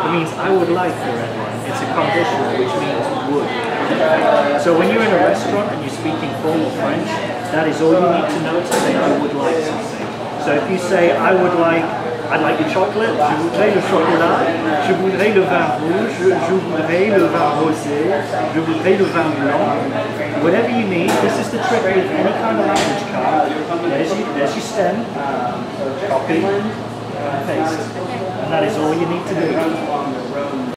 It means I would like the red wine. It's a conditional, which means would. So when you're in a restaurant and you're speaking formal French, that is all you need to know to say I would like something. So if you say I'd like the chocolate, je voudrais le chocolat, je voudrais le vin rouge, je voudrais le vin rosé, je voudrais le vin blanc. Whatever you need, this is the trick with any kind of language card. There's your stem, copy, and paste. And that is all you need to do.